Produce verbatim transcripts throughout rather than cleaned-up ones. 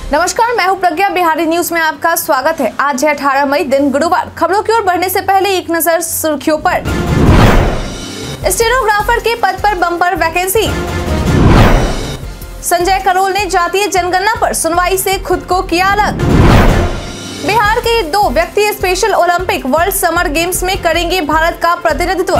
नमस्कार, मैं हूं प्रज्ञा। बिहारी न्यूज में आपका स्वागत है। आज है अठारह मई, दिन गुरुवार। खबरों की ओर बढ़ने से पहले एक नजर सुर्खियों पर। स्टेनोग्राफर के पद पर बम्पर वैकेंसी। संजय करोल ने जातीय जनगणना पर सुनवाई से खुद को किया अलग। बिहार के दो व्यक्ति special Olympic world summer games में करेंगे भारत का प्रतिनिधित्व।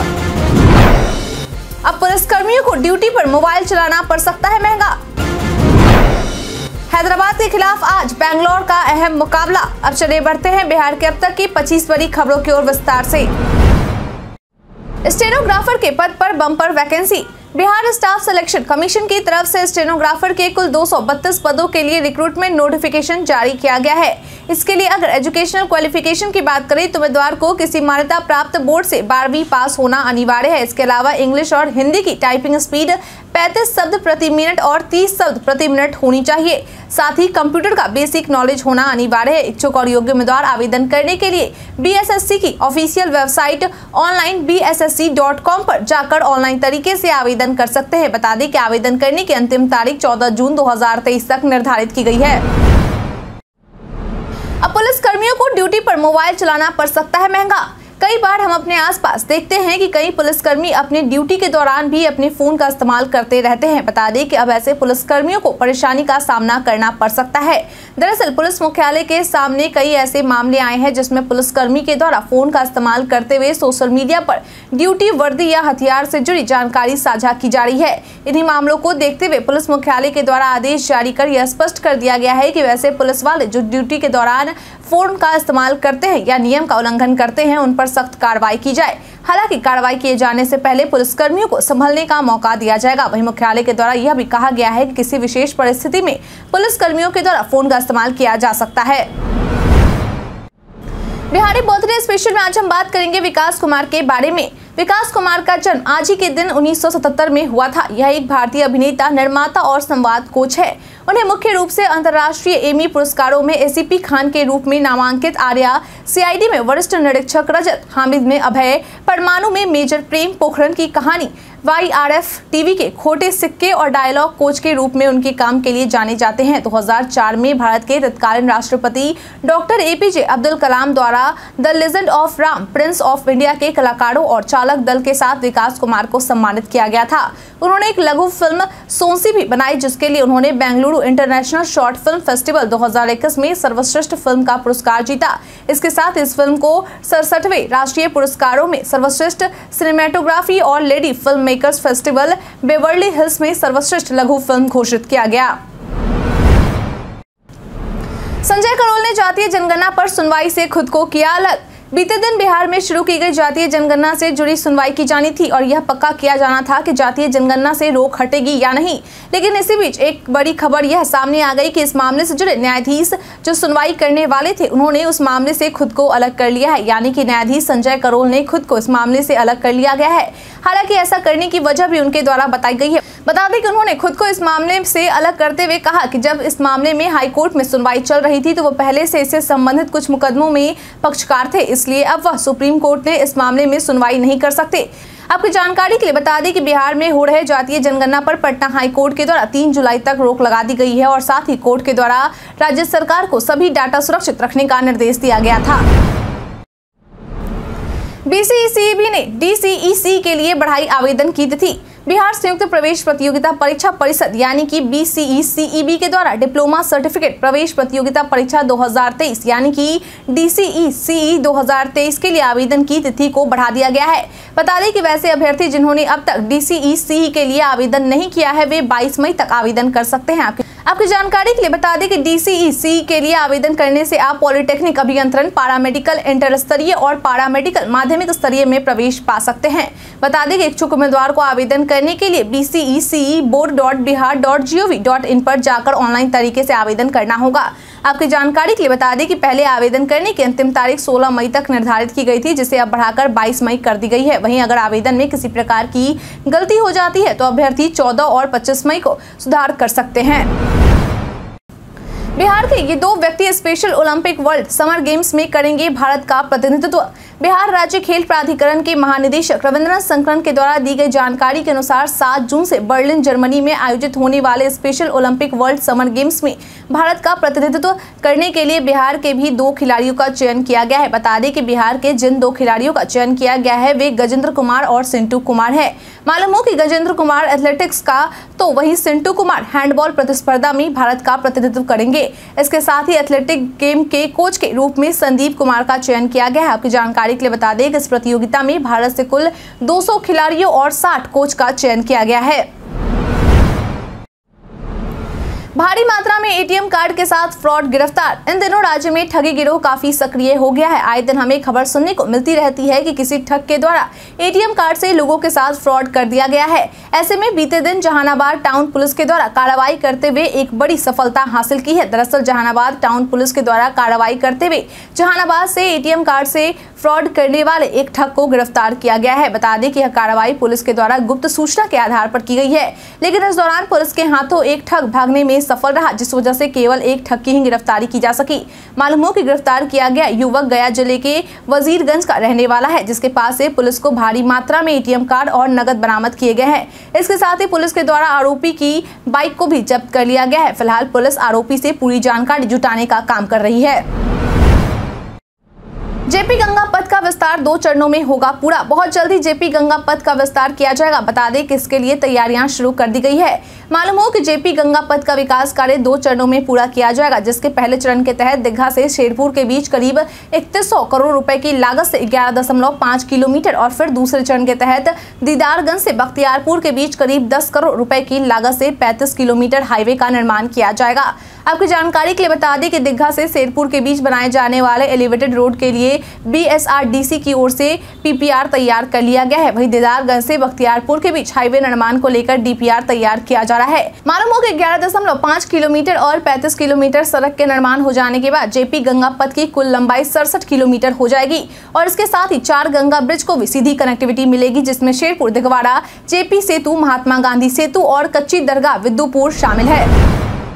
अब पुलिसकर्मियों को ड्यूटी पर मोबाइल चलाना पड़ सकता है महंगा। हैदराबाद के खिलाफ आज बैंगलोर का अहम मुकाबला। अब चले बढ़ते हैं बिहार के अब तक की पच्चीस बड़ी खबरों की ओर विस्तार से। स्टेनोग्राफर के पद पर bumper vacancy. Bihar staff selection commission की तरफ से स्टेनोग्राफर के कुल दो सौ बत्तीस पदों के लिए रिक्रूटमेंट नोटिफिकेशन जारी किया गया है। इसके लिए अगर एजुकेशनल क्वालिफिकेशन की बात करें तो उम्मीदवार को किसी मान्यता प्राप्त बोर्ड से बारहवीं पास होना अनिवार्य है। इसके अलावा इंग्लिश और हिंदी की टाइपिंग स्पीड पैंतीस शब्द प्रति मिनट और तीस शब्द प्रति मिनट होनी चाहिए। साथ ही कंप्यूटर का बेसिक नॉलेज होना अनिवार्य है। इच्छुक और योग्य उम्मीदवार आवेदन करने के लिए बी एस एस सी की official website online B S S C dot com पर जाकर ऑनलाइन तरीके से आवेदन कर सकते हैं। बता दें कि आवेदन करने की अंतिम तारीख चौदह जून दो हजार तेईस तक निर्धारित की गई है। अब पुलिस कर्मियों को ड्यूटी पर मोबाइल चलाना पड़ सकता है महंगा। कई बार हम अपने आसपास देखते हैं कि कई पुलिसकर्मी अपने ड्यूटी के दौरान भी अपने फोन का इस्तेमाल करते रहते हैं। बता दें कि अब ऐसे पुलिसकर्मियों को परेशानी का सामना करना पड़ सकता है। दरअसल पुलिस मुख्यालय के सामने कई ऐसे मामले आए हैं जिसमें पुलिसकर्मी के द्वारा फोन का इस्तेमाल करते हुए सोशल मीडिया पर ड्यूटी वर्दी या हथियार से जुड़ी जानकारी साझा की जा रही है। इन्हीं मामलों को देखते हुए पुलिस मुख्यालय के द्वारा आदेश जारी कर यह स्पष्ट कर दिया गया है कि वैसे पुलिस वाले जो ड्यूटी के दौरान फोन का इस्तेमाल करते हैं या नियम का उल्लंघन करते हैं उन पर सख्त कार्रवाई की जाए। हालांकि कार्रवाई किए जाने से पहले पुलिसकर्मियों को संभलने का मौका दिया जाएगा। वहीं मुख्यालय के द्वारा यह भी कहा गया है कि किसी विशेष परिस्थिति में पुलिसकर्मियों के द्वारा फोन का इस्तेमाल किया जा सकता है। बिहारी बर्थडे स्पेशल में आज हम बात करेंगे विकास कुमार के बारे में। विकास कुमार का जन्म आज ही के दिन उन्नीस सौ सतहत्तर में हुआ था। यह एक भारतीय अभिनेता, निर्माता और संवाद कोच है। उन्हें मुख्य रूप से अंतर्राष्ट्रीय एमी पुरस्कारों में ए सी पी खान के रूप में नामांकित, आर्या, सी आई डी में वरिष्ठ निरीक्षक रजत, हामिद में अभय, परमाणु में मेजर प्रेम पोखरन की कहानी, वाई आर एफ टीवी के खोटे सिक्के और डायलॉग कोच के रूप में उनके काम के लिए जाने जाते हैं। दो हज़ार चार में भारत के तत्कालीन राष्ट्रपति doctor A P J Abdul Kalam द्वारा the legend of Ram, prince of India के कलाकारों और चालक दल के साथ विकास कुमार को सम्मानित किया गया था। उन्होंने एक लघु फिल्म सोंसी भी बनाई जिसके लिए उन्होंने Bengaluru international short film festival दो हज़ार इक्कीस में सर्वश्रेष्ठ फिल्म का पुरस्कार जीता। इसके साथ इस फिल्म को सड़सठवें राष्ट्रीय पुरस्कारों में सर्वश्रेष्ठ सिनेमेटोग्राफी और lady film makers festival Beverly Hills में सर्वश्रेष्ठ लघु फिल्म घोषित किया गया। संजय करोल ने जातीय जनगणना पर सुनवाई से खुद को किया अलग। बीते दिन बिहार में शुरू की गई जातीय जनगणना से जुड़ी सुनवाई की जानी थी और यह पक्का किया जाना था कि जातीय जनगणना से रोक हटेगी या नहीं। लेकिन इसी बीच एक बड़ी खबर यह सामने आ गई कि इस मामले से जुड़े न्यायाधीश जो सुनवाई करने वाले थे उन्होंने उस मामले से खुद को अलग कर लिया है। यानी कि न्यायाधीश संजय करोल ने खुद को इस मामले से अलग कर लिया गया है। हालांकि ऐसा करने की वजह भी उनके द्वारा बताई गई है। बता दें कि उन्होंने खुद को इस मामले से अलग करते हुए कहा कि जब इस मामले में हाईकोर्ट में सुनवाई चल रही थी तो वो पहले से इससे संबंधित कुछ मुकदमों में पक्षकार थे, इसलिए अब वह सुप्रीम कोर्ट ने इस मामले में सुनवाई नहीं कर सकते। आपकी जानकारी के लिए बता दें कि बिहार में हो रहे जातीय जनगणना पर पटना हाई कोर्ट के द्वारा तीन जुलाई तक रोक लगा दी गई है और साथ ही कोर्ट के द्वारा राज्य सरकार को सभी डाटा सुरक्षित रखने का निर्देश दिया गया था। B C E C E B ने डी सी ई सी के लिए बढ़ाई आवेदन की तिथि। बिहार संयुक्त प्रवेश प्रतियोगिता परीक्षा परिषद यानी कि B C E C E B के द्वारा डिप्लोमा सर्टिफिकेट प्रवेश प्रतियोगिता परीक्षा दो हज़ार तेईस यानी कि डी सी ई सी ई दो हज़ार तेईस के लिए आवेदन की तिथि को बढ़ा दिया गया है। बता दें कि वैसे अभ्यर्थी जिन्होंने अब तक डी सी ई सी ई के लिए आवेदन नहीं किया है वे बाईस मई तक आवेदन कर सकते हैं। आपकी आपकी जानकारी के लिए बता दें कि डी सी ई सी ई के लिए आवेदन करने से आप पॉलिटेक्निक अभियंत्रण, पारामेडिकल इंटर स्तरीय और पारामेडिकल माध्यमिक स्तरीय में प्रवेश पा सकते हैं। बता दें कि इच्छुक उम्मीदवार को आवेदन करने के लिए B C E C E board dot Bihar dot G O V dot in पर जाकर ऑनलाइन तरीके से आवेदन करना होगा। आपकी जानकारी के लिए बता दें कि पहले आवेदन करने की अंतिम तारीख सोलह मई तक निर्धारित की गई थी जिसे अब बढ़ाकर बाईस मई कर दी गई है। वहीं अगर आवेदन में किसी प्रकार की गलती हो जाती है तो अभ्यर्थी चौदह और पच्चीस मई को सुधार कर सकते हैं। बिहार के ये दो व्यक्ति special Olympic world summer games में करेंगे भारत का प्रतिनिधित्व। बिहार राज्य खेल प्राधिकरण के महानिदेशक रविंद्रनाथ शंकरन के द्वारा दी गई जानकारी के अनुसार सात जून से बर्लिन जर्मनी में आयोजित होने वाले special Olympic world summer games में भारत का प्रतिनिधित्व करने के लिए बिहार के भी दो खिलाड़ियों का चयन किया गया है। बता दें कि बिहार के जिन दो खिलाड़ियों का चयन किया गया है वे गजेंद्र कुमार और सिंटू कुमार है। मालूम हो कि गजेंद्र कुमार एथलेटिक्स का तो वहीं सिंटू कुमार हैंडबॉल प्रतिस्पर्धा में भारत का प्रतिनिधित्व करेंगे। इसके साथ ही एथलेटिक गेम के कोच के रूप में संदीप कुमार का चयन किया गया है। आपकी जानकारी के लिए बता दें कि इस प्रतियोगिता में भारत से कुल दो सौ खिलाड़ियों और साठ कोच का चयन किया गया है। भारी मात्रा में एटीएम कार्ड के साथ फ्रॉड गिरफ्तार। इन दिनों राज्य में ठगी गिरोह काफी सक्रिय हो गया है। आए दिन हमें खबर सुनने को मिलती रहती है कि किसी ठग के द्वारा एटीएम कार्ड से लोगों के साथ फ्रॉड कर दिया गया है। ऐसे में बीते दिन जहानाबाद टाउन पुलिस के द्वारा कार्रवाई करते हुए एक बड़ी सफलता हासिल की है। दरअसल जहानाबाद टाउन पुलिस के द्वारा कार्रवाई करते हुए जहानाबाद से एटीएम कार्ड से फ्रॉड करने वाले एक ठग को गिरफ्तार किया गया है। बता दें कि यह कार्रवाई पुलिस के द्वारा गुप्त सूचना के आधार पर की गई है, लेकिन इस दौरान पुलिस के हाथों एक ठग भागने में सफल रहा, जिस वजह से केवल एक ठग की ही गिरफ्तारी की जा सकी। मालूम हो कि गिरफ्तार किया गया युवक गया जिले के वजीरगंज का रहने वाला है, जिसके पास से पुलिस को भारी मात्रा में एटीएम कार्ड और नगद बरामद किए गए हैं। इसके साथ ही पुलिस के द्वारा आरोपी की बाइक को भी जब्त कर लिया गया है। फिलहाल पुलिस आरोपी से पूरी जानकारी जुटाने का काम कर रही है। जेपी गंगा पथ का विस्तार दो चरणों में होगा पूरा। बहुत जल्दी जेपी गंगा पथ का विस्तार किया जाएगा। बता दें कि इसके लिए तैयारियां शुरू कर दी गई है। मालूम हो कि जेपी गंगा पथ का विकास कार्य दो चरणों में पूरा किया जाएगा, जिसके पहले चरण के तहत दीघा से शेरपुर के बीच करीब इकतीस सौ करोड़ रुपए की लागत से ग्यारह दशमलव पाँच किलोमीटर और फिर दूसरे चरण के तहत दीदारगंज से बख्तियारपुर के बीच करीब दस करोड़ रुपए की लागत से पैंतीस किलोमीटर हाईवे का निर्माण किया जाएगा। आपकी जानकारी के लिए बता दें कि दीघा से शेरपुर के बीच बनाए जाने वाले एलिवेटेड रोड के लिए बीएसआरडीसी की ओर से पीपीआर तैयार कर लिया गया है। वहीं दीदारगंज से बख्तियारपुर के बीच हाईवे निर्माण को लेकर डीपीआर तैयार किया जा रहा है। मालूम हो कि ग्यारह दशमलव पाँच किलोमीटर और पैंतीस किलोमीटर सड़क के निर्माण हो जाने के बाद जेपी गंगा पथ की कुल लंबाई सड़सठ किलोमीटर हो जाएगी और इसके साथ ही चार गंगा ब्रिज को भी सीधी कनेक्टिविटी मिलेगी, जिसमें शेरपुर दिगवाड़ा जेपी सेतु, महात्मा गांधी सेतु और कच्ची दरगाह विद्युपुर शामिल है।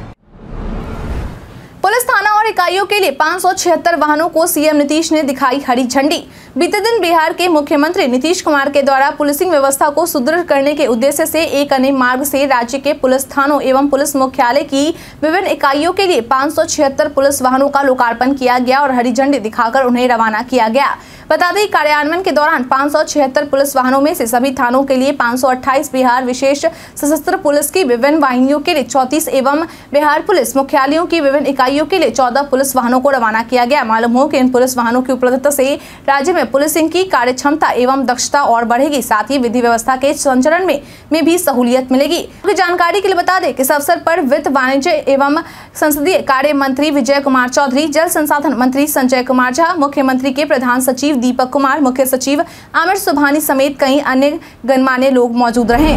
पुलिस थाना और इकाइयों के लिए पाँच सौ छिहत्तर वाहनों को सीएम नीतीश ने दिखाई हरी झंडी। बीते दिन बिहार के मुख्यमंत्री नीतीश कुमार के द्वारा पुलिसिंग व्यवस्था को सुदृढ़ करने के उद्देश्य से एक अन्य मार्ग से राज्य के पुलिस थानों एवं पुलिस मुख्यालय की विभिन्न इकाइयों के लिए पाँच सौ छिहत्तर पुलिस वाहनों का लोकार्पण किया गया और हरी झंडी दिखाकर उन्हें रवाना किया गया। बता दें कार्यान्वयन के दौरान पाँच सौ छिहत्तर पुलिस वाहनों में से सभी थानों के लिए पाँच सौ अट्ठाईस, बिहार विशेष सशस्त्र पुलिस की विभिन्न वाहिनियों के लिए चौंतीस एवं बिहार पुलिस मुख्यालयों की विभिन्न इकाइयों के लिए चौदह पुलिस वाहनों को रवाना किया गया। मालूम हो कि इन पुलिस वाहनों की उपलब्धता से राज्य में पुलिसिंग की कार्य क्षमता एवं दक्षता और बढ़ेगी, साथ ही विधि व्यवस्था के संचालन में में भी सहूलियत मिलेगी। जानकारी के लिए बता दें कि इस अवसर पर वित्त, वाणिज्य एवं संसदीय कार्य मंत्री विजय कुमार चौधरी, जल संसाधन मंत्री संजय कुमार झा, मुख्यमंत्री के प्रधान सचिव दीपक कुमार, मुख्य सचिव आमिर सुबहानी समेत कई अन्य गणमान्य लोग मौजूद रहे।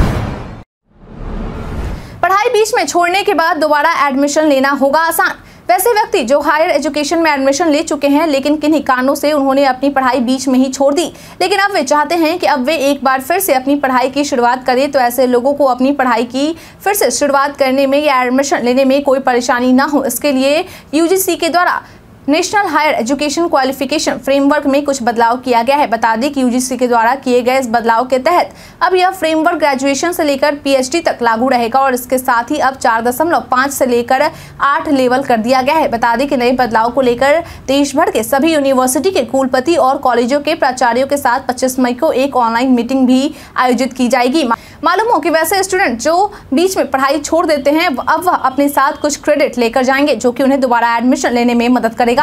पढ़ाई बीच में छोड़ने के बाद दोबारा एडमिशन लेना होगा आसान। वैसे व्यक्ति जो हायर एजुकेशन में एडमिशन ले चुके हैं लेकिन किन्हीं कारणों से उन्होंने अपनी पढ़ाई बीच में ही छोड़ दी, लेकिन अब वे चाहते हैं कि अब वे एक बार फिर से अपनी पढ़ाई की शुरुआत करें, तो ऐसे लोगों को अपनी पढ़ाई की फिर से शुरुआत करने में या एडमिशन लेने में कोई परेशानी ना हो, इसके लिए यूजीसी के द्वारा national higher education qualification framework में कुछ बदलाव किया गया है। बता दें कि यूजीसी के द्वारा किए गए इस बदलाव के तहत अब यह फ्रेमवर्क ग्रेजुएशन से लेकर पीएचडी तक लागू रहेगा और इसके साथ ही अब चार दशमलव पाँच से लेकर आठ लेवल कर दिया गया है। बता दें कि नए बदलाव को लेकर देश भर के सभी यूनिवर्सिटी के कुलपति और कॉलेजों के प्राचार्यों के साथ पच्चीस मई को एक ऑनलाइन मीटिंग भी आयोजित की जाएगी। मालूम हो कि वैसे स्टूडेंट जो बीच में पढ़ाई छोड़ देते हैं अब वह अपने साथ कुछ क्रेडिट लेकर जाएंगे, जो कि उन्हें दोबारा एडमिशन लेने में मदद करेगा।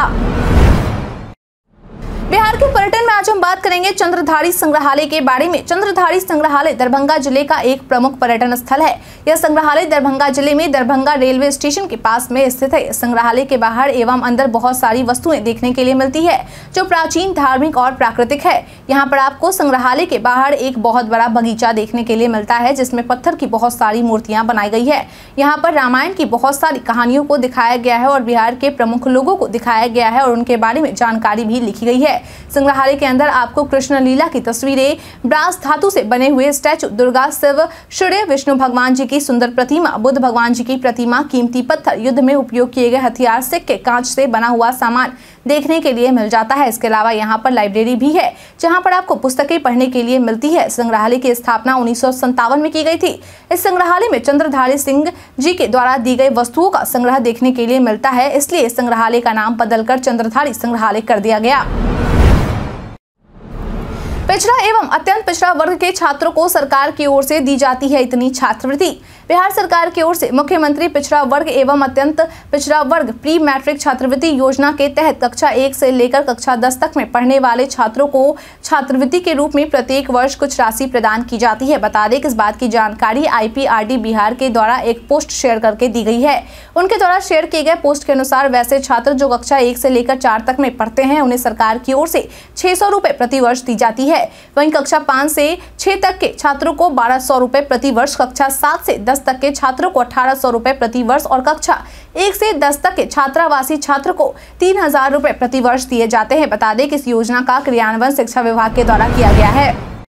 बिहार के पर्यटन में आज हम बात करेंगे चंद्रधारी संग्रहालय के बारे में। चंद्रधारी संग्रहालय दरभंगा जिले का एक प्रमुख पर्यटन स्थल है। यह संग्रहालय दरभंगा जिले में दरभंगा रेलवे स्टेशन के पास में स्थित है। संग्रहालय के बाहर एवं अंदर बहुत सारी वस्तुएं देखने के लिए मिलती है जो प्राचीन, धार्मिक और प्राकृतिक है। यहाँ पर आपको संग्रहालय के बाहर एक बहुत बड़ा बगीचा देखने के लिए मिलता है जिसमें पत्थर की बहुत सारी मूर्तियां बनाई गई है। यहाँ पर रामायण की बहुत सारी कहानियों को दिखाया गया है और बिहार के प्रमुख लोगों को दिखाया गया है और उनके बारे में जानकारी भी लिखी गई है। संग्रहालय के अंदर आपको कृष्ण लीला की तस्वीरें, ब्रास धातु से बने हुए स्टैचू, दुर्गा, शिव, सूर्य, विष्णु भगवान जी की सुंदर प्रतिमा, बुद्ध भगवान जी की प्रतिमा, कीमती पत्थर, युद्ध में उपयोग किए गए हथियार, सिक्के, कांच से बना हुआ सामान, देखने के लिए मिल जाता है। इसके अलावा यहाँ पर लाइब्रेरी भी है जहाँ पर आपको पुस्तकें पढ़ने के लिए मिलती है। संग्रहालय की स्थापना उन्नीस सौ संतावन में की गई थी। इस संग्रहालय में चंद्रधारी सिंह जी के द्वारा दी गई वस्तुओं का संग्रह देखने के लिए मिलता है, इसलिए इस संग्रहालय का नाम बदलकर चंद्रधारी संग्रहालय कर दिया गया। पिछड़ा एवं अत्यंत पिछड़ा वर्ग के छात्रों को सरकार की ओर से दी जाती है इतनी छात्रवृत्ति। बिहार सरकार की ओर से मुख्यमंत्री पिछड़ा वर्ग एवं अत्यंत पिछड़ा वर्ग प्री मैट्रिक छात्रवृत्ति योजना के तहत कक्षा एक से लेकर कक्षा दस तक में पढ़ने वाले छात्रों को छात्रवृत्ति के रूप में प्रत्येक वर्ष कुछ राशि प्रदान की जाती है। बता दें कि इस बात की जानकारी आईपीआरडी बिहार के द्वारा एक पोस्ट शेयर करके दी गई है। उनके द्वारा शेयर किए गए पोस्ट के अनुसार वैसे छात्र जो कक्षा एक से लेकर चार तक में पढ़ते हैं उन्हें सरकार की ओर से छह सौ रुपए प्रति वर्ष दी जाती है। वहीं कक्षा पाँच से छह तक के छात्रों को बारह सौ रुपए प्रति वर्ष, कक्षा सात से दस तक के छात्रों को अठारह सौ रुपए प्रति वर्ष और कक्षा एक से दस तक के छात्रावासी छात्र को तीन हजार रुपए प्रति वर्ष दिए जाते हैं। बता दें कि इस योजना का क्रियान्वयन शिक्षा विभाग के द्वारा किया गया है।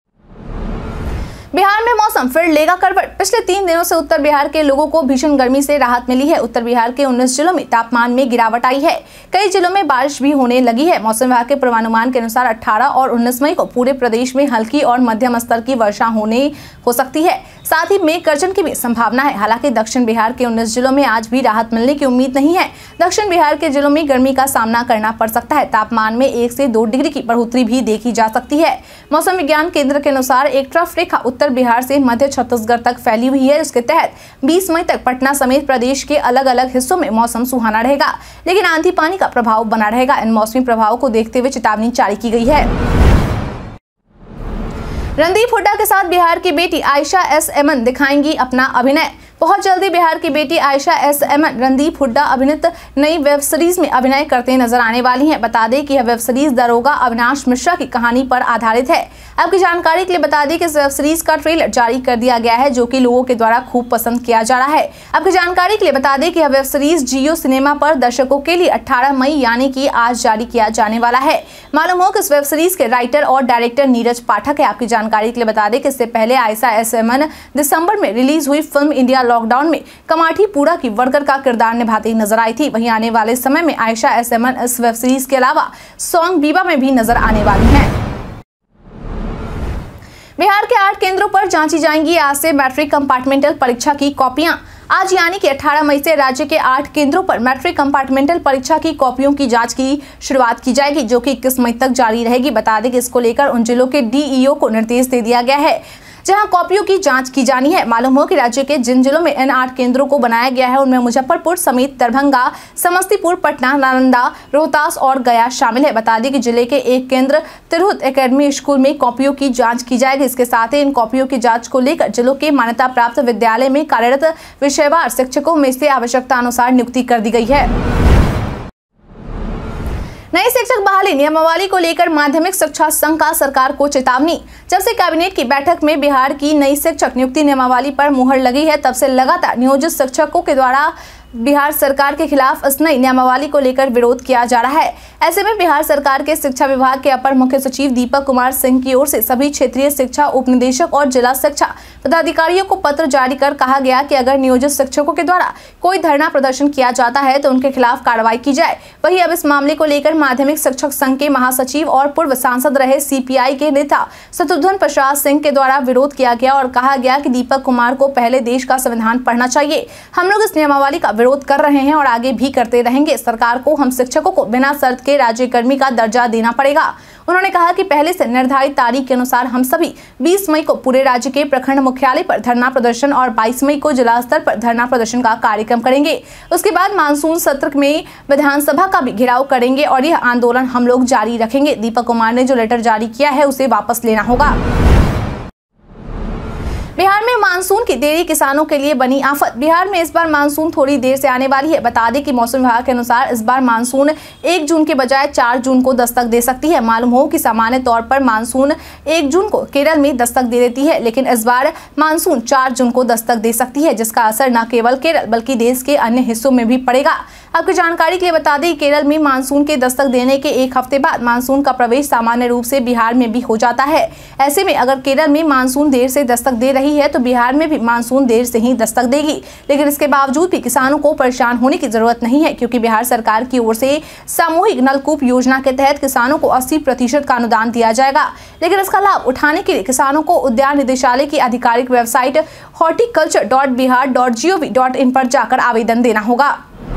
बिहार में मौसम फिर लेगा करवट। पिछले तीन दिनों से उत्तर बिहार के लोगों को भीषण गर्मी से राहत मिली है। उत्तर बिहार के उन्नीस जिलों में तापमान में गिरावट आई है। कई जिलों में बारिश भी होने लगी है। मौसम विभाग के पूर्वानुमान के अनुसार अठारह और उन्नीस मई को पूरे प्रदेश में हल्की और मध्यम स्तर की वर्षा होने हो सकती है। साथ ही मेघ गर्जन की भी संभावना है। हालांकि दक्षिण बिहार के उन्नीस जिलों में आज भी राहत मिलने की उम्मीद नहीं है। दक्षिण बिहार के जिलों में गर्मी का सामना करना पड़ सकता है। तापमान में एक से दो डिग्री की बढ़ोतरी भी देखी जा सकती है। मौसम विज्ञान केंद्र के अनुसार एक ट्रफ रेखा उत्तर बिहार से मध्य छत्तीसगढ़ तक फैली हुई है। इसके तहत बीस मई तक पटना समेत प्रदेश के अलग अलग हिस्सों में मौसम सुहाना रहेगा, लेकिन आंधी पानी का प्रभाव बना रहेगा। इन मौसमी प्रभावों को देखते हुए चेतावनी जारी की गई है। रणदीप हुड्डा के साथ बिहार की बेटी आयशा एस एमन दिखाएंगी अपना अभिनय। बहुत जल्दी बिहार की बेटी आयशा एस एमन रणदीप हुड्डा अभिनीत नई वेब सीरीज में अभिनय करते नजर आने वाली हैं। बता दें कि यह वेब सीरीज दरोगा अविनाश मिश्रा की कहानी पर आधारित है। आपकी जानकारी के लिए बता दें कि इस वेब सीरीज का ट्रेलर जारी कर दिया गया है, जो कि लोगों के द्वारा खूब पसंद किया जा रहा है। आपकी जानकारी के लिए बता दें कि यह वेब सीरीज जियो सिनेमा पर दर्शकों के लिए अठारह मई यानी कि आज जारी किया जाने वाला है। मालूम हो कि इस वेब सीरीज के राइटर और डायरेक्टर नीरज पाठक है। आपकी जानकारी के लिए बता दें कि इससे पहले आयशा एस एमन दिसंबर में रिलीज हुई फिल्म इंडिया लॉकडाउन में कमाठीपुरा की वर्कर का किरदार निभाती नजर आई थी। वहीं आने वाले समय में आयशा एस एमन इस वेब सीरीज के अलावा सॉन्ग बीबा में भी नजर आने वाली हैं। बिहार के आठ केंद्रों पर जांची जाएंगी आज से मैट्रिक कंपार्टमेंटल परीक्षा की कॉपियां। आज यानी कि अठारह मई से राज्य के आठ केंद्रों पर मैट्रिक कंपार्टमेंटल परीक्षा की कॉपियों की जांच की शुरुआत की जाएगी, जो कि इक्कीस मई तक जारी रहेगी। बता दें कि इसको लेकर उन जिलों के डीईओ को निर्देश दे दिया गया है जहां कॉपियों की जांच की जानी है। मालूम हो कि राज्य के जिन जिलों में इन आठ केंद्रों को बनाया गया है उनमें मुजफ्फरपुर समेत दरभंगा, समस्तीपुर, पटना, नालंदा, रोहतास और गया शामिल है। बता दें कि जिले के एक केंद्र तिरहुत एकेडमी स्कूल में कॉपियों की जांच की जाएगी। इसके साथ ही इन कॉपियों की जांच को लेकर जिलों के मान्यता प्राप्त विद्यालय में कार्यरत विषयवार शिक्षकों में से आवश्यकता अनुसार नियुक्ति कर दी गई है। नई शिक्षक बहाली नियमावली को लेकर माध्यमिक शिक्षा संघ का सरकार को चेतावनी। जब से कैबिनेट की बैठक में बिहार की नई शिक्षक नियुक्ति नियमावली पर मुहर लगी है, तब से लगातार नियोजित शिक्षकों के द्वारा बिहार सरकार के खिलाफ इस नई नियमावली को लेकर विरोध किया जा रहा है। ऐसे में बिहार सरकार के शिक्षा विभाग के अपर मुख्य सचिव दीपक कुमार सिंह की ओर से सभी क्षेत्रीय शिक्षा उपनिदेशक और जिला शिक्षा पदाधिकारियों को पत्र जारी कर कहा गया कि अगर नियोजित शिक्षकों के द्वारा कोई धरना प्रदर्शन किया जाता है तो उनके खिलाफ कार्रवाई की जाए। वहीं अब इस मामले को लेकर माध्यमिक शिक्षक संघ के महासचिव और पूर्व सांसद रहे सीपीआई के नेता शत्रुघ्न प्रसाद सिंह के द्वारा विरोध किया गया और कहा गया कि दीपक कुमार को पहले देश का संविधान पढ़ना चाहिए। हम लोग इस नियमावली का विरोध कर रहे हैं और आगे भी करते रहेंगे। सरकार को हम शिक्षकों को बिना शर्त के राज्यकर्मी का दर्जा देना पड़ेगा। उन्होंने कहा कि पहले से निर्धारित तारीख के अनुसार हम सभी बीस मई को पूरे राज्य के प्रखंड मुख्यालय पर धरना प्रदर्शन और बाईस मई को जिला स्तर पर धरना प्रदर्शन का कार्यक्रम करेंगे। उसके बाद मानसून सत्र में विधानसभा का भी घेराव करेंगे और यह आंदोलन हम लोग जारी रखेंगे। दीपक कुमार ने जो लेटर जारी किया है उसे वापस लेना होगा। बिहार में मानसून की देरी किसानों के लिए बनी आफत। बिहार में इस बार मानसून थोड़ी देर से आने वाली है। बता दें कि मौसम विभाग के अनुसार इस बार मानसून एक जून के बजाय चार जून को दस्तक दे सकती है। मालूम हो कि सामान्य तौर पर मानसून एक जून को केरल में दस्तक दे देती है, लेकिन इस बार मानसून चार जून को दस्तक दे सकती है, जिसका असर न केवल केरल बल्कि देश के अन्य हिस्सों में भी पड़ेगा। आपकी जानकारी के लिए बता दें, केरल में मानसून के दस्तक देने के एक हफ्ते बाद मानसून का प्रवेश सामान्य रूप से बिहार में भी हो जाता है। ऐसे में अगर केरल में मानसून देर से दस्तक दे रही है तो बिहार में भी मानसून देर से ही दस्तक देगी। लेकिन इसके बावजूद भी किसानों को परेशान होने की जरूरत नहीं है, क्योंकि बिहार सरकार की ओर से सामूहिक नलकूप योजना के तहत किसानों को अस्सी प्रतिशत का अनुदान दिया जाएगा। लेकिन इसका लाभ उठाने के लिए किसानों को उद्यान निदेशालय की आधिकारिक website horticulture dot Bihar dot G O V dot in पर जाकर आवेदन देना होगा।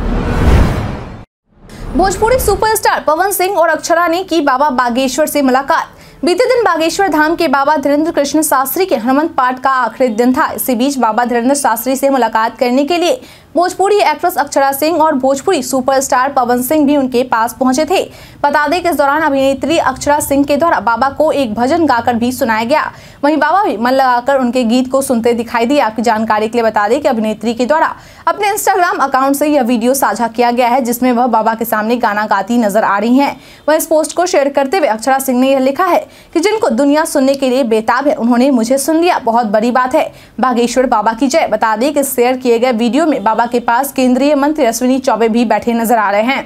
भोजपुरी सुपरस्टार पवन सिंह और अक्षरा ने की बाबा बागेश्वर से मुलाकात। बीते दिन बागेश्वर धाम के बाबा धीरेन्द्र कृष्ण शास्त्री के हनुमंत पाठ का आखिरी दिन था। इसी बीच बाबा धीरेन्द्र शास्त्री से मुलाकात करने के लिए भोजपुरी एक्ट्रेस अक्षरा सिंह और भोजपुरी सुपरस्टार पवन सिंह भी उनके पास पहुंचे थे। बता दें कि इस दौरान अभिनेत्री अक्षरा सिंह के द्वारा बाबा को एक भजन गाकर भी सुनाया गया। वहीं बाबा भी मन लगाकर उनके गीत को सुनते दिखाई दिए। आपकी जानकारी के लिए बता दें कि अभिनेत्री के द्वारा अपने इंस्टाग्राम अकाउंट से यह वीडियो साझा किया गया है, जिसमें वह बाबा के सामने गाना गाती नजर आ रही हैं। वह इस पोस्ट को शेयर करते हुए अक्षरा सिंह ने यह लिखा है कि जिनको दुनिया सुनने के लिए बेताब है, उन्होंने मुझे सुन लिया, बहुत बड़ी बात है। बागेश्वर बाबा की जय। बता दें कि शेयर किए गए वीडियो में बाबा के पास केंद्रीय मंत्री अश्विनी चौबे भी बैठे नजर आ रहे हैं।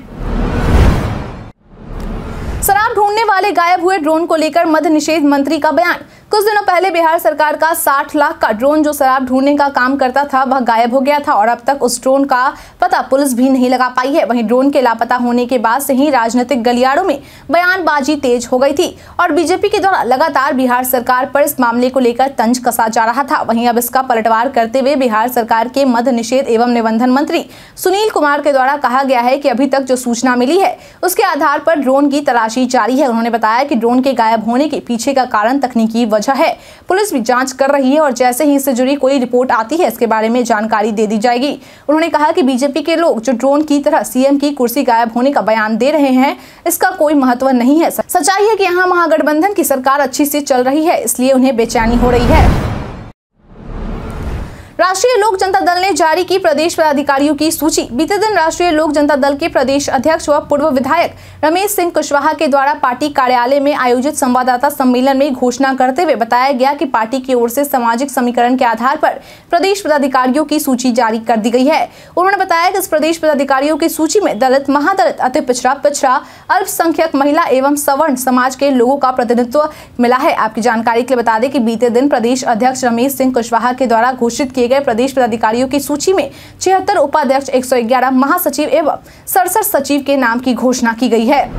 शराब ढूंढने वाले गायब हुए ड्रोन को लेकर मद्य निषेध मंत्री का बयान। कुछ दिनों पहले बिहार सरकार का साठ लाख का ड्रोन जो शराब ढूंढने का काम करता था वह गायब हो गया था और अब तक उस ड्रोन का पता पुलिस भी नहीं लगा पाई है। वहीं ड्रोन के लापता होने के बाद से ही राजनीतिक गलियारों में बयानबाजी तेज हो गई थी और बीजेपी के द्वारा लगातार बिहार सरकार पर इस मामले को लेकर तंज कसा जा रहा था। वहीं अब इसका पलटवार करते हुए बिहार सरकार के मद्य निषेध एवं निबंधन मंत्री सुनील कुमार के द्वारा कहा गया है कि अभी तक जो सूचना मिली है उसके आधार पर ड्रोन की तलाशी जारी है। उन्होंने बताया कि ड्रोन के गायब होने के पीछे का कारण तकनीकी वजह है। पुलिस भी जांच कर रही है और जैसे ही इससे जुड़ी कोई रिपोर्ट आती है इसके बारे में जानकारी दे दी जाएगी। उन्होंने कहा कि बीजेपी के लोग जो ड्रोन की तरह सीएम की कुर्सी गायब होने का बयान दे रहे हैं, इसका कोई महत्व नहीं है। सच्चाई है कि यहाँ महागठबंधन की सरकार अच्छी से चल रही है, इसलिए उन्हें बेचैनी हो रही है। राष्ट्रीय लोक जनता दल ने जारी की प्रदेश पदाधिकारियों की सूची। बीते दिन राष्ट्रीय लोक जनता दल के प्रदेश अध्यक्ष व पूर्व विधायक रमेश सिंह कुशवाहा के द्वारा पार्टी कार्यालय में आयोजित संवाददाता सम्मेलन में घोषणा करते हुए बताया गया कि पार्टी की ओर से सामाजिक समीकरण के आधार पर प्रदेश पदाधिकारियों की सूची जारी कर दी गई है। उन्होंने बताया कि इस प्रदेश पदाधिकारियों की सूची में दलित, महादलित, अति पिछड़ा, पिछड़ा, अल्पसंख्यक, महिला एवं सवर्ण समाज के लोगों का प्रतिनिधित्व मिला है। आपकी जानकारी के लिए बता दें कि बीते दिन प्रदेश अध्यक्ष रमेश सिंह कुशवाहा के द्वारा घोषित किए गए प्रदेश पदाधिकारियों की सूची में छिहत्तर उपाध्यक्ष, एक सौ ग्यारह महासचिव एवं सड़सठ सचिव के नाम की घोषणा की गई है।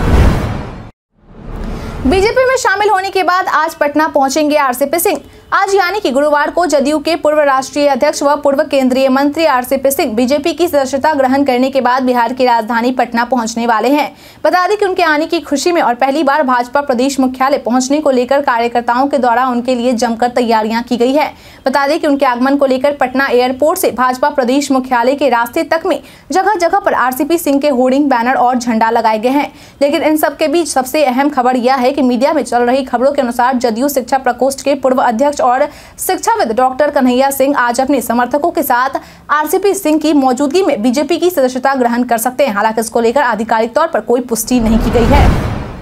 बीजेपी में शामिल होने के बाद आज पटना पहुंचेंगे आरसीपी सिंह। आज यानी कि गुरुवार को जदयू के पूर्व राष्ट्रीय अध्यक्ष व पूर्व केंद्रीय मंत्री आरसीपी सिंह बीजेपी की सदस्यता ग्रहण करने के बाद बिहार की राजधानी पटना पहुंचने वाले हैं। बता दें कि उनके आने की खुशी में और पहली बार भाजपा प्रदेश मुख्यालय पहुंचने को लेकर कार्यकर्ताओं के द्वारा उनके लिए जमकर तैयारियां की गई है। बता दें कि उनके आगमन को लेकर पटना एयरपोर्ट से भाजपा प्रदेश मुख्यालय के रास्ते तक में जगह जगह पर आरसीपी सिंह के होर्डिंग, बैनर और झंडा लगाए गए हैं। लेकिन इन सबके बीच सबसे अहम खबर यह है कि मीडिया में चल रही खबरों के अनुसार जदयू शिक्षा प्रकोष्ठ के पूर्व अध्यक्ष और शिक्षाविद डॉक्टर कन्हैया सिंह आज अपने समर्थकों के साथ आरसीपी सिंह की मौजूदगी में बीजेपी की सदस्यता ग्रहण कर सकते हैं। हालांकि इसको लेकर आधिकारिक तौर पर कोई पुष्टि नहीं की गई है।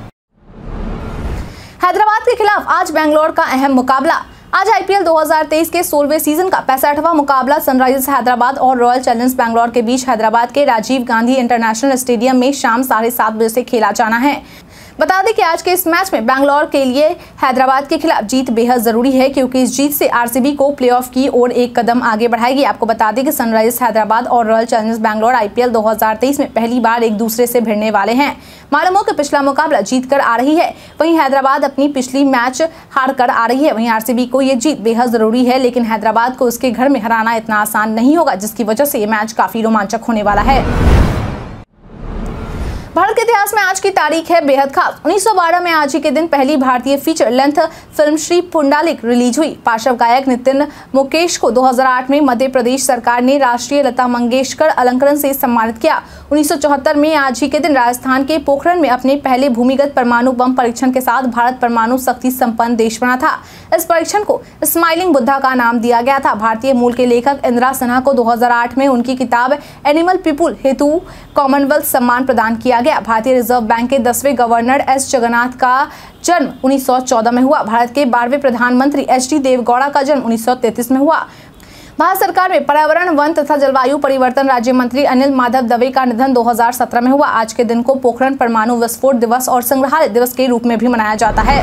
हैदराबाद के खिलाफ आज बेंगलोर का अहम मुकाबला। आज आईपीएल दो हज़ार तेईस के सोलहवें सीजन का पैंसठवां मुकाबला सनराइजर्स हैदराबाद और रॉयल चैलेंजर्स बैंगलोर के बीच हैदराबाद के राजीव गांधी इंटरनेशनल स्टेडियम में शाम साढ़े सात बजे से खेला जाना है। बता दें कि आज के इस मैच में बैंगलोर के लिए हैदराबाद के खिलाफ जीत बेहद जरूरी है, क्योंकि इस जीत से आरसीबी को प्लेऑफ की ओर एक कदम आगे बढ़ाएगी। आपको बता दें कि सनराइजर्स हैदराबाद और रॉयल चैलेंजर्स बैंगलोर आईपीएल दो हज़ार तेईस में पहली बार एक दूसरे से भिड़ने वाले हैं। मालूम हो कि पिछला मुकाबला जीत कर आ रही है, वहीं हैदराबाद अपनी पिछली मैच हार कर आ रही है। वहीं आरसीबी को ये जीत बेहद जरूरी है, लेकिन हैदराबाद को उसके घर में हराना इतना आसान नहीं होगा, जिसकी वजह से ये मैच काफी रोमांचक होने वाला है। भारत के इतिहास में आज की तारीख है बेहद खास। उन्नीस सौ बारह में आज ही के दिन पहली भारतीय feature length film Shri Pundalik release हुई। पार्श्व गायक नितिन मुकेश को दो हज़ार आठ में मध्य प्रदेश सरकार ने राष्ट्रीय लता मंगेशकर अलंकरण से सम्मानित किया। उन्नीस सौ चौहत्तर में आज ही के दिन राजस्थान के पोखरण में अपने पहले भूमिगत परमाणु बम परीक्षण के साथ भारत परमाणु शक्ति संपन्न देश बना था। इस परीक्षण को स्माइलिंग बुद्धा का नाम दिया गया था। भारतीय मूल के लेखक इंदिरा सिन्हा को दो हज़ार आठ में उनकी किताब एनिमल पीपुल हेतु कॉमनवेल्थ सम्मान प्रदान किया गया। भारतीय रिजर्व बैंक के दसवें गवर्नर एस जगन्नाथ का जन्म उन्नीस सौ चौदह में हुआ। भारत के बारहवें प्रधानमंत्री एच डी देवगौड़ा का जन्म उन्नीस सौ तैंतीस में हुआ। भारत सरकार में पर्यावरण, वन तथा जलवायु परिवर्तन राज्य मंत्री अनिल माधव दवे का निधन दो हज़ार सत्रह में हुआ। आज के दिन को पोखरण परमाणु विस्फोट दिवस और संग्रहालय दिवस के रूप में भी मनाया जाता है।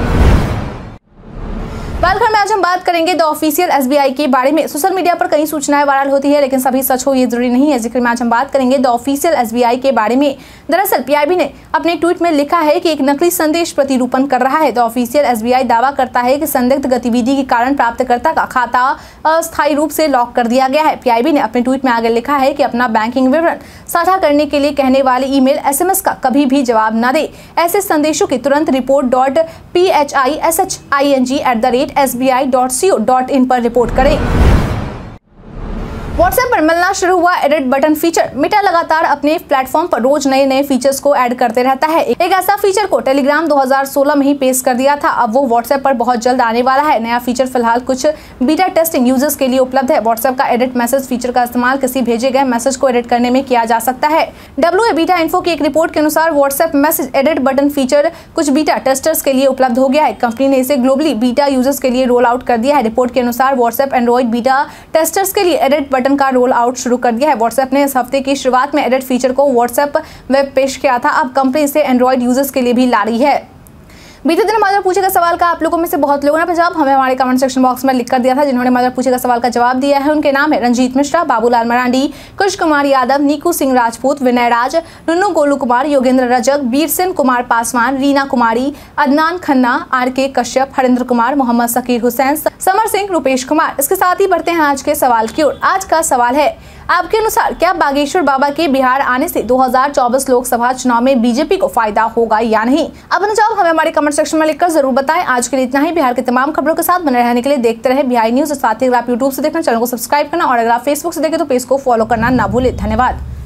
बालघर में आज हम बात करेंगे द ऑफिशियल एसबीआई के बारे में। सोशल मीडिया पर कई सूचनाएं वायरल होती है, लेकिन सभी सच हो ये जरूरी नहीं है। जिक्र में आज हम बात करेंगे द ऑफिशियल एसबीआई के बारे में। दरअसल पीआईबी ने अपने ट्वीट में लिखा है कि एक नकली संदेश प्रतिरूपण कर रहा है। द ऑफिशियल एसबीआई दावा करता है कि संदिग्ध गतिविधि के कारण प्राप्तकर्ता का खाता अस्थायी रूप से लॉक कर दिया गया है। पीआईबी ने अपने ट्वीट में आगे लिखा है कि अपना बैंकिंग विवरण साझा करने के लिए कहने वाले ईमेल, एसएमएस का कभी भी जवाब न दे। ऐसे संदेशों की तुरंत report dot P H I S H I N G at the rate S B I dot C O dot in पर रिपोर्ट करें। व्हाट्सएप पर मिलना शुरू हुआ एडिट बटन फीचर। मेटा लगातार अपने प्लेटफॉर्म पर रोज नए नए फीचर्स को ऐड करते रहता है। एक ऐसा फीचर को टेलीग्राम दो हज़ार सोलह में ही पेश कर दिया था, अब वो व्हाट्सएप पर बहुत जल्द आने वाला है। नया फीचर फिलहाल कुछ बीटा टेस्टिंग यूजर्स के लिए उपलब्ध है। व्हाट्सएप का एडिट मैसेज फीचर का इस्तेमाल किसी भेजे गए मैसेज को एडिट करने में किया जा सकता है। डब्ल्यू ए बीटा इन्फो की एक रिपोर्ट के अनुसार WhatsApp message edit button feature कुछ बीटा टेस्टर्स के लिए उपलब्ध हो गया है। कंपनी ने इसे ग्लोबली बीटा यूजर्स के लिए रोल आउट कर दिया है। रिपोर्ट के अनुसार व्हाट्सएप एंड्रॉइड बीटा टेस्टर्स के लिए एडिट बटन का रोल आउट शुरू कर दिया है। व्हाट्सएप ने इस हफ्ते की शुरुआत में एडिट फीचर को व्हाट्सएप वेब पेश किया था। अब कंपनी इसे एंड्रॉइड यूजर्स के लिए भी ला रही है। बीते दिन हमारे पूछे गए सवाल का आप लोगों में से बहुत लोगों ने जवाब हमें हमारे कमेंट सेक्शन बॉक्स में लिख कर दिया था। जिन्होंने हमारे पूछे गए सवाल का जवाब दिया है उनके नाम है रंजीत मिश्रा, बाबूलाल मरांडी, कुश कुमार यादव, नीकू सिंह राजपूत, विनय राज, नुन्नू गोलू कुमार, योगेंद्र रजक, बीरसेन कुमार पासवान, रीना कुमारी, अदनान खन्ना, आर के कश्यप, हरिंद्र कुमार, मोहम्मद सकीर हुसैन, समर सिंह, रुपेश कुमार। इसके साथ ही बढ़ते हैं आज के सवाल की ओर। आज का सवाल है, आपके अनुसार क्या बागेश्वर बाबा के बिहार आने से दो हज़ार चौबीस लोकसभा चुनाव में बीजेपी को फायदा होगा या नहीं? अपना जवाब हमें हमारे कमेंट सेक्शन में लिखकर जरूर बताएं। आज के लिए इतना ही। बिहार के तमाम खबरों के साथ बने रहने के लिए देखते रहे बिहार न्यूज। साथ ही अगर आप यूट्यूब से देखना, चैनल को सब्सक्राइब करना और अगर आप फेसबुक से देखें तो पेज को फॉलो करना ना भूलें। धन्यवाद।